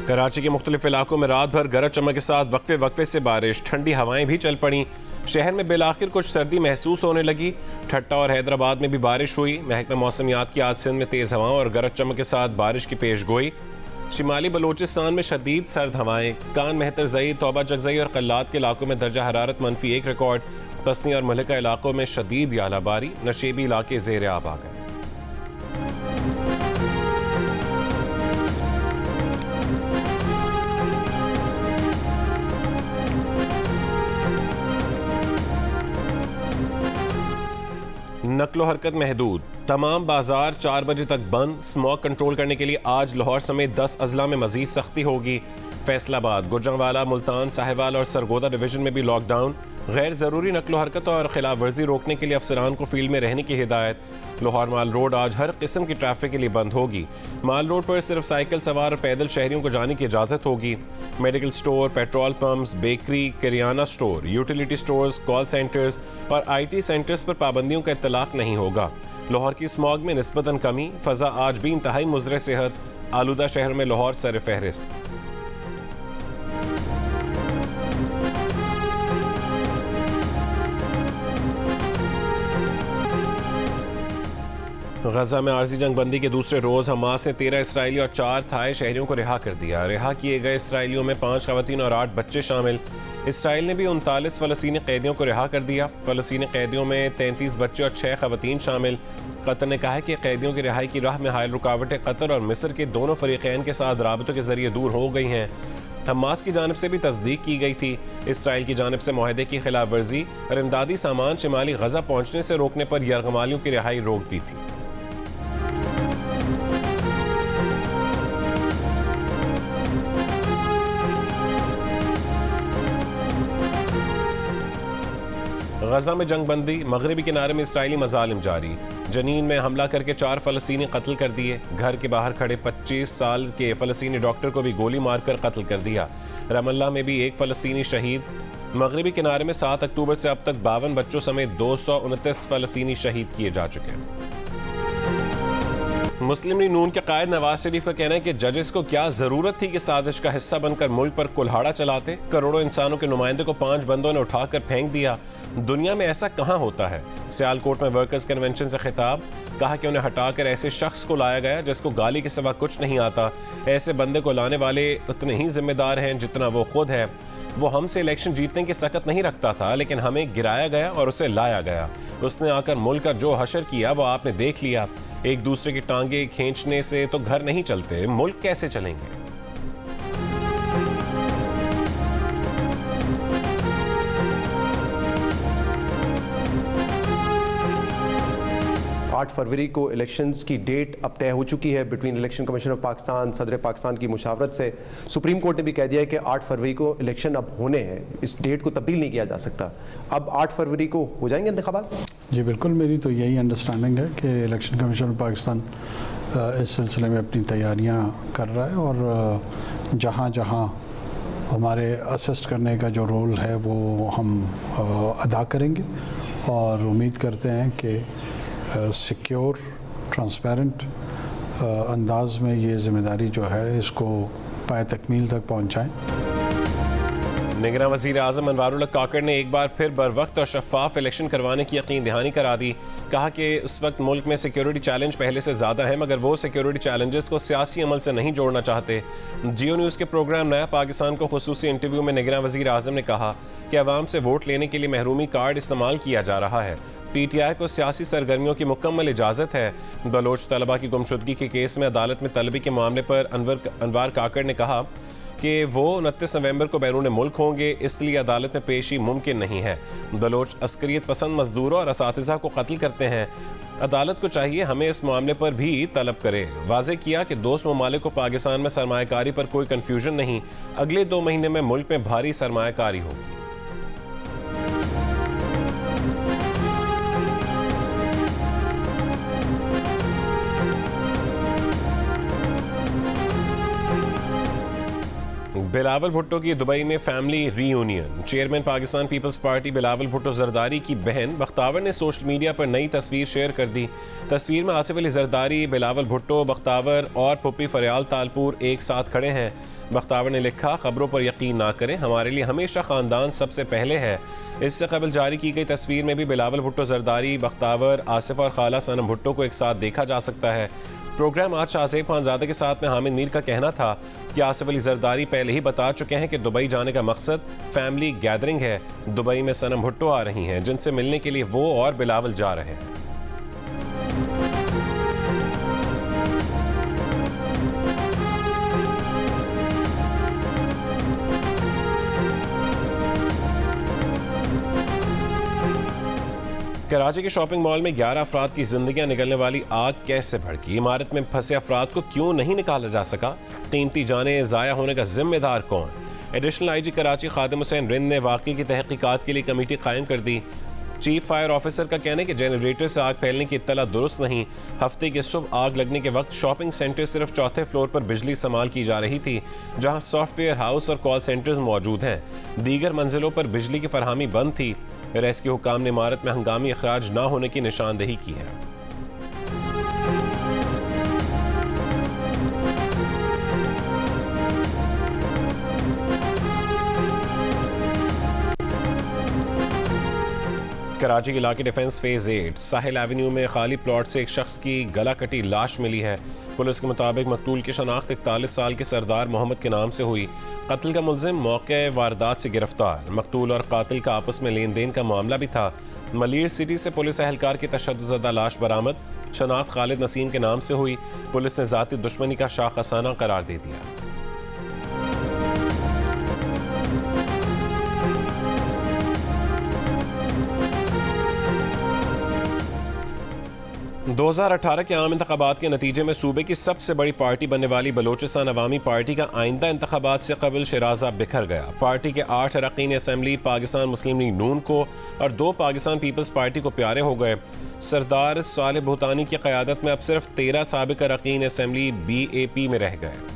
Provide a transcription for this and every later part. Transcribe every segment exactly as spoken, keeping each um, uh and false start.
कराची के मुख्तलिफ इलाकों में रात भर गरज चमक के साथ वक्फे वक्फे से बारिश, ठंडी हवाएं भी चल पड़ी। शहर में बिलाखिर कुछ सर्दी महसूस होने लगी। ठट्टा और हैदराबाद में भी बारिश हुई। महकमा मौसमियात की आज सिंध में तेज़ हवाओं और गरज चमक के साथ बारिश की पेश गोई। शिमाली बलोचिस्तान में शदीद सर्द हवाएं। कान, मेहतर जई, तौबा जगजई और कल्लात के इलाकों में दर्जा हरारत मनफी एक रिकॉर्ड। पसनी और मलिका इलाकों में शदीद यालाबारी। नशेबी इलाके ज़ेर आब आ गए। नकलो हरकत महदूद। तमाम बाजार चार बजे तक बंद। स्मॉग कंट्रोल करने के लिए आज लाहौर समेत दस अजला में मजीद सख्ती होगी। फैसलाबाद, गुजरांवाला, मुल्तान, साहिवाल और सरगोदा डिवीजन में भी लॉकडाउन। गैर ज़रूरी नकलो हरकत और खिलाफ वर्जी रोकने के लिए अफसरान को फील्ड में रहने की हिदायत। लाहौर माल रोड आज हर किस्म की ट्रैफिक के लिए बंद होगी। माल रोड पर सिर्फ साइकिल सवार और पैदल शहरियों को जाने की इजाज़त होगी। Medical store, petrol pumps, bakery, kirana store, utility stores, call centres और आई टी सेंटर्स पर पाबंदियों का इत्तलाक नहीं होगा। लाहौर की स्मॉग में निस्बतन कमी। फ़ज़ा आज भी इंतहाई मुज़र सेहत। आलूदा शहर में लाहौर सर फहरिस्त। गजा में आर्जी जंग बंदी के दूसरे रोज़ हमास ने तेरह इसराइली और चार थाई शहरियों को रिहा कर दिया। रिहा किए गए इसराइलियों में पाँच खवातीन और आठ बच्चे शामिल। इसराइल ने भी उनतालीस फ़लस्तीनी कैदियों को रिहा कर दिया। फ़लस्तीनी कैदियों में तैंतीस बच्चे और छः खवातीन शामिल। कतर ने कहा है कि कैदियों की रिहाई की राह में हायल रुकावटें कतर और मिस्र के दोनों फरीक़ैन के साथ राबतों के जरिए दूर हो गई हैं। हमास की जानिब से भी तस्दीक की गई थी। इसराइल की जानिब से मुआहदे की खिलाफ वर्जी और इमदादी सामान शिमाली गजा पहुँचने से रोकने पर यरगमालियों की रिहाई रोक दी थी। गजा में जंग बंदी। मगरबी किनारे में इसराइली मजालिम जारी। जनीन में हमला करके चार फ़लस्तीनी कत्ल कर दिए। घर के बाहर खड़े पच्चीस साल के फ़लस्तीनी डॉक्टर को भी गोली मारकर कत्ल कर दिया। रमल्ला में भी एक फ़लस्तीनी शहीद। मगरबी किनारे में सात अक्टूबर से अब तक बावन बच्चों समेत दो सौ उनतीस फ़लस्तीनी शहीद किए जा चुके हैं। मुस्लिम लीग नून के कायद नवाज शरीफ का कहना है कि जजेस को क्या जरूरत थी कि साजिश का हिस्सा बनकर मुल्क पर कुल्हाड़ा चलाते। करोड़ों इंसानों के नुमाइंदे को पांच बंदों ने उठाकर फेंक दिया। दुनिया में ऐसा कहां होता है। सियालकोट में वर्कर्स कन्वेंशन से खिताब। कहा कि उन्हें हटाकर ऐसे शख्स को लाया गया जिसको गाली के सिवा कुछ नहीं आता। ऐसे बंदे को लाने वाले उतने ही जिम्मेदार हैं जितना वो खुद है। वो हमसे इलेक्शन जीतने की सकत नहीं रखता था, लेकिन हमें गिराया गया और उसे लाया गया। उसने आकर मुल्क का जो हशर किया वो आपने देख लिया। एक दूसरे की टांगे खींचने से तो घर नहीं चलते, मुल्क कैसे चलेंगे। आठ फरवरी को इलेक्शंस की डेट अब तय हो चुकी है between election commission of Pakistan, सदर पाकिस्तान की मुशावरत से। सुप्रीम कोर्ट ने भी कह दिया है कि आठ फरवरी को इलेक्शन अब होने हैं, इस डेट को तब्दील नहीं किया जा सकता। अब आठ फरवरी को हो जाएंगे इंतखाबात? जी बिल्कुल, मेरी तो यही अंडरस्टैंडिंग है कि इलेक्शन कमीशन ऑफ पाकिस्तान इस सिलसिले में अपनी तैयारियाँ कर रहा है और जहाँ जहाँ हमारे असिस्ट करने का जो रोल है वो हम अदा करेंगे और उम्मीद करते हैं कि सिक्योर, ट्रांसपेरेंट अंदाज में ये जिम्मेदारी जो है इसको पाए तकमील तक पहुँचाएँ। निगरान वज़ीर आज़म अनवारुल हक काकड़ ने एक बार फिर बर वक्त और शफाफ इलेक्शन करवाने की यकीन दहानी करा दी। कहा कि इस वक्त मुल्क में सिक्योरिटी चैलेंज पहले से ज़्यादा है, मगर वो सिक्योरिटी चैलेंजेस को सियासी अमल से नहीं जोड़ना चाहते। जियो न्यूज़ के प्रोग्राम नया पाकिस्तान को खुसूसी इंटरव्यू में निगरान वज़ीर आज़म ने कहा कि अवाम से वोट लेने के लिए महरूमी कार्ड इस्तेमाल किया जा रहा है। पी टी आई को सियासी सरगर्मियों की मुकम्मल इजाज़त है। बलोच तलबा की गुमशुदगी के केस में अदालत में तलबी के मामले पर अनवर अनवार काकड़ ने कहा कि वो उनतीस नवंबर को बैरून मुल्क होंगे, इसलिए अदालत में पेशी मुमकिन नहीं है। बलोच अस्करियत पसंद मजदूरों और असातिज़ा को कत्ल करते हैं। अदालत को चाहिए हमें इस मामले पर भी तलब करे। वाज़े किया कि दोस्त ममालिक को पाकिस्तान में सरमायाकारी पर कोई कन्फ्यूजन नहीं। अगले दो महीने में मुल्क में भारी सरमायाकारी होगी। बिलावल भुट्टो की दुबई में family reunion. Chairman Pakistan peoples party Bilawal Bhutto Zardari की बहन बख्तावर ने सोशल मीडिया पर नई तस्वीर शेयर कर दी। तस्वीर में आसिफ अली जरदारी, बिलावल भुट्टो, बख्तावर और पुप्पी फरियाल तालपुर एक साथ खड़े हैं। बख्तावर ने लिखा, खबरों पर यकीन ना करें, हमारे लिए हमेशा ख़ानदान सबसे पहले है। इससे कबल जारी की गई तस्वीर में भी बिलावल भुट्टो जरदारी, बख्तावर, आसिफ और खाला सनम भुट्टो को एक साथ देखा जा सकता है। प्रोग्राम आज शाहज़ेब खानज़ादे के साथ में हामिद मीर का कहना था कि आसिफ अली जरदारी पहले ही बता चुके हैं कि दुबई जाने का मकसद फैमिली गैदरिंग है। दुबई में सनम भुट्टो आ रही हैं, जिनसे मिलने के लिए वो और बिलावल जा रहे हैं। कराची के शॉपिंग मॉल में ग्यारह अफराद की जिंदगियां निकलने वाली आग कैसे भड़की? इमारत में फंसे अफराद को क्यों नहीं निकाला जा सका? कीमती जाने ज़ाया होने का जिम्मेदार कौन? Additional I G Karachi Khadim Hussain Rind ने वाक़े की तहकीकात के लिए कमेटी कायम कर दी। चीफ फायर ऑफिसर का कहना है कि जनरेटर से आग फैलने की इत्तला दुरुस्त नहीं। हफ्ते की सुबह आग लगने के वक्त शॉपिंग सेंटर सिर्फ चौथे फ्लोर पर बिजली इस्तेमाल की जा रही थी, जहां सॉफ्टवेयर हाउस और कॉल सेंटर्स मौजूद हैं। दीगर मंजिलों पर बिजली की फरहमी बंद थी। रेस्क्यू हुकाम ने इमारत में हंगामी अखराज न होने की निशानदेही की है। कराची के इलाके defence phase eight Sahil avenue में खाली प्लॉट से एक शख्स की गला कटी लाश मिली है। पुलिस के मुताबिक मकतूल की शनाख्त इकतालीस साल के सरदार मोहम्मद के नाम से हुई। कत्ल का मुलजिम मौके वारदात से गिरफ्तार। मकतूल और कातिल का आपस में लेन देन का मामला भी था। मलीर सिटी से पुलिस एहलकार की तशद्दुज़दा लाश बरामद। शनाख्त खालिद नसीम के नाम से हुई। पुलिस ने ज़ाती दुश्मनी का शाखसाना करार दे दिया। दो हज़ार अठारह के आम इंतखाबात के नतीजे में सूबे की सबसे बड़ी पार्टी बनने वाली बलोचिस्तान अवामी पार्टी का आइंदा इंतखाबात से कबल शराजा बिखर गया। पार्टी के आठ अरकान असम्बली पाकिस्तान मुस्लिम लीग नून को और दो पाकिस्तान पीपल्स पार्टी को प्यारे हो गए। सरदार सालिह भूतानी की क़यादत में अब सिर्फ तेरह साबिक अरकान असम्बली बी ए पी में रह गए।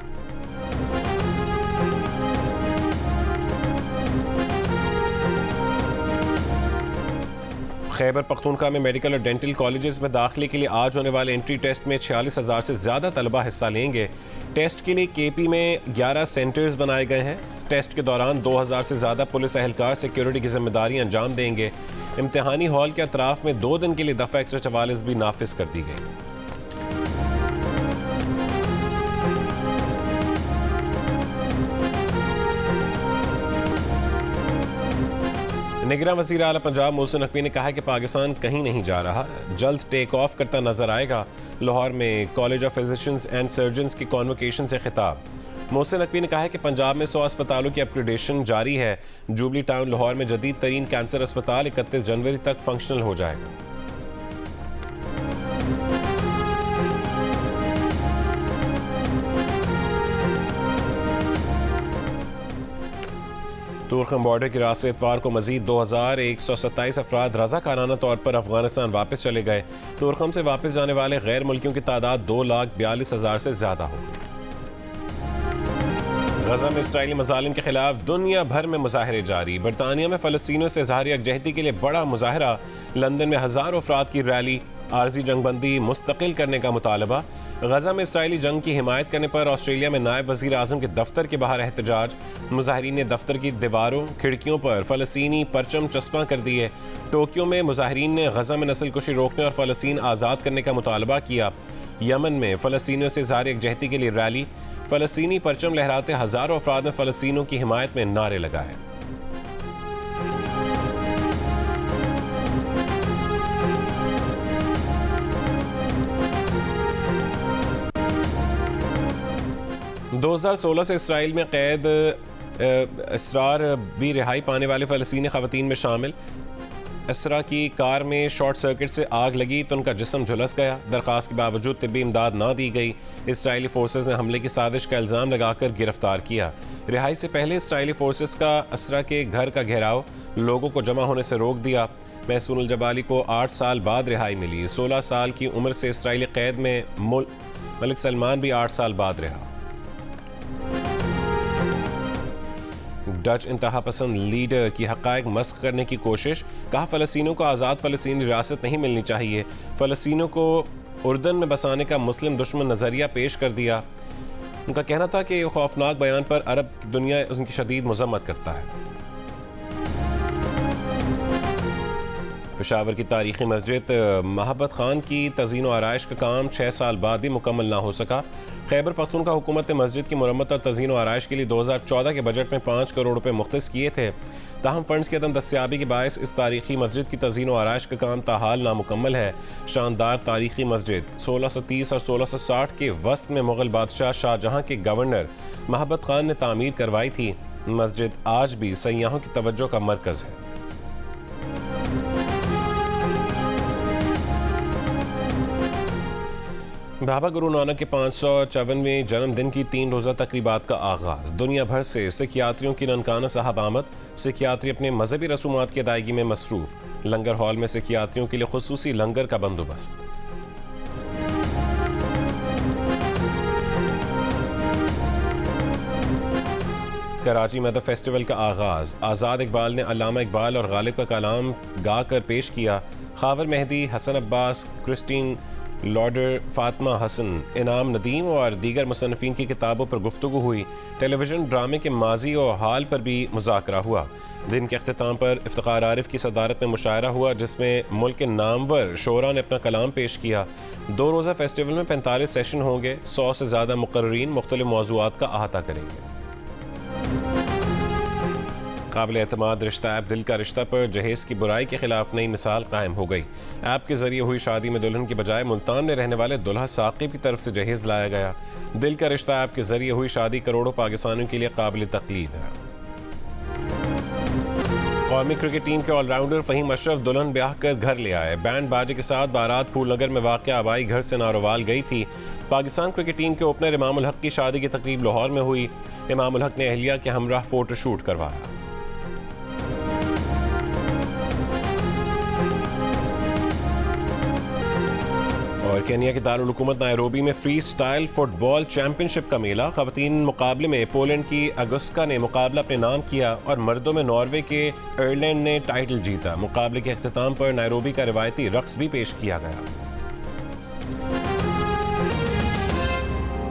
खैबर पख्तूनख्वा में मेडिकल और डेंटल कॉलेजेस में दाखिले के लिए आज होने वाले एंट्री टेस्ट में छियालीस हज़ार से ज़्यादा तलबा हिस्सा लेंगे। टेस्ट के लिए के पी में ग्यारह सेंटर्स बनाए गए हैं। टेस्ट के दौरान दो हज़ार से ज़्यादा पुलिस एहलकार सिक्योरिटी की जिम्मेदारी अंजाम देंगे। इम्तिहानी हॉल के अतराफ में दो दिन के लिए दफ़ा एक सौ चवालीस भी नाफिज कर दी गई। निगरान वज़ीर आला पंजाब मोहसिन नकवी ने कहा है कि पाकिस्तान कहीं नहीं जा रहा, जल्द टेक ऑफ करता नजर आएगा। लाहौर में college of physicians and surgeons की कॉन्वोकेशन से खिताब। मोहसिन नकवी ने कहा है कि पंजाब में सौ अस्पतालों की अपग्रेडेशन जारी है। जुबली टाउन लाहौर में जदीद तरीन कैंसर अस्पताल इकतीस जनवरी तक फंक्शनल हो जाएगा। तुर्कम बॉर्डर की रास्ते इतवार को मजीद दो हज़ार एक सौ सत्ताईस अफराद रज़ाकाराना तौर पर अफगानिस्तान वापस चले गए। तुर्कम से वापस जाने वाले गैर मुल्कियों की तादाद दो लाख बयालीस हज़ार से ज़्यादा हो। गज़ा में इस्राईली मज़ालिम के खिलाफ दुनिया भर में मुजाहरे जारी। बरतानिया में फ़लस्तीनियों से इज़हार यकजहती के लिए बड़ा मुजाहरा। लंदन में हज़ारों अफराद की रैली। आर्जी जंगबंदी मुस्तकिल करने का मुतालबा। गज़ा में इस्राईली जंग की हिमायत करने पर ऑस्ट्रेलिया में नायब वज़ीर आज़म के दफ्तर के बाहर एहतजाज। मुजाहिरीन ने दफ्तर की दीवारों खिड़कियों पर फ़लस्तीनी परचम चस्पा कर दिए। टोक्यो में मुजाहिरीन ने गज़ा में नस्लकुशी रोकने और फ़लस्तीन आज़ाद करने का मुतालबा किया। यमन में फ़लस्तीनियों से इज़हार यकजहती के लिए रैली। फ़लस्तीनी परचम लहराते हज़ारों अफराद ने फ़लस्तीनियों की हिमायत में नारे लगाए। दो हज़ार सोलह से इसराइल में कैद इसरार भी रिहाई पाने वाले फ़लस्तीनी ख़वातीन में शामिल। इसरा की कार में शॉर्ट सर्किट से आग लगी तो उनका जिस्म झुलस गया। दरख्वास्त के बावजूद तिब्बी इमदाद ना दी गई। इसराइली फोर्सेस ने हमले की साजिश का इल्ज़ाम लगाकर गिरफ्तार किया। रिहाई से पहले इसराइली फोर्सेस का इसरा के घर का घेराव लोगों को जमा होने से रोक दिया। महसून अल जबाली को आठ साल बाद रिहाई मिली। सोलह साल की उम्र से इसराइली कैद में मलिक सलमान भी आठ साल बाद रहा। डच इंतहा पसंद लीडर की हक़ाइक़ मस्क करने की कोशिश। कहा फ़लस्तीनियों को आज़ाद फ़लस्तीनी रियासत नहीं मिलनी चाहिए। फ़लस्तीनियों को उर्दन में बसाने का मुस्लिम दुश्मन नज़रिया पेश कर दिया। उनका कहना था कि खौफनाक बयान पर अरब दुनिया उनकी शदीद मज़म्मत करता है। पेशावर की तारीखी मस्जिद महाबत खान की तज़ीन व आराइश का काम छः साल बाद भी मुकम्मल ना हो सका। खैबर पख्तूनख्वा हुकूमत ने मस्जिद की मरम्मत और तज़ीन व आराइश के लिए दो हज़ार चौदह के बजट में पाँच करोड़ रुपये मुख्तस किए थे। ताहम फंड्स की अदम दस्तियाबी के बायस इस तारीखी मस्जिद की तज़ीन व आराइश का काम ताहाल नामुकम्मल है। शानदार तारीखी मस्जिद सोलह सौ तीस और सोलह सौ साठ के वस्त में मुग़ल बादशाह शाहजहाँ के गवर्नर महाबत खान ने तामीर करवाई थी। मस्जिद आज भी सयाहों की तवज्जो का मरकज़ है। बाबा गुरु नानक के पाँच सौ चौवनवें जन्मदिन की तीन रोज़ा तकरीबात का आगाज़। दुनिया भर से सिखियात्रियों की ननकाना साहब आमद। सिखियात्री अपने मजहबी रसूमात की अदायगी में मसरूफ़। लंगर हॉल में सिखियात्रियों के लिए खुसूसी लंगर का बंदोबस्त। कराची मैदा फेस्टिवल का आगाज़। आज़ाद इकबाल ने अल्लामा इकबाल और गालिब का कलाम गा कर पेश किया। खावर मेहदी, हसन अब्बास, क्रिस्टीन लॉर्डर, फातिमा हसन, इनाम नदीम और दीगर मुसन्निफ़ीन की किताबों पर गुफ्तगू हुई। टेलीविज़न ड्रामे के माजी और हाल पर भी मुज़ाकरा हुआ। दिन के अख्तिताम पर इफ्तिखार आरिफ की सदारत में मुशायरा हुआ, जिसमें मुल्क के नामवर शोरा ने अपना कलाम पेश किया। दो रोज़ा फेस्टिवल में पैंतालीस सेशन होंगे। सौ से ज़्यादा मुक़र्रीन मुख्तलिफ मौज़ूआत का अहाता करेंगे। काबिल एतमाद रिश्ता ऐप दिल का रिश्ता पर जहेज़ की बुराई के खिलाफ नई मिसाल कायम हो गई। ऐप के जरिए हुई शादी में दुल्हन की बजाय मुल्तान में रहने वाले दुल्हा साकिब की तरफ से जहेज़ लाया गया। दिल का रिश्ता ऐप के जरिए हुई शादी करोड़ों पाकिस्तानियों के लिए काबिल तक़लीद है। कौमी क्रिकेट टीम के ऑलराउंडर फ़हीम अशरफ दुल्हन ब्याह कर घर ले आए। बैंड बाजे के साथ बारात फूलनगर में वाक़या आबाई घर से नारोवाल गई थी। पाकिस्तान क्रिकेट टीम के ओपनर इमाम उल हक की शादी की तकरीब लाहौर में हुई। इमाम उल हक ने अहलिया के हमराह फोटोशूट करवाया। और केनिया के दारुल हुकूमत नायरोबी में फ्री स्टाइल फुटबॉल चैंपियनशिप का मेला। ख़वातीन मुकाबले में पोलैंड की अगुस्का ने मुकाबला अपने नाम किया और मर्दों में नॉर्वे के आयरलैंड ने टाइटल जीता। मुकाबले के अख्तिताम पर नायरोबी का रिवायती रक्स भी पेश किया गया।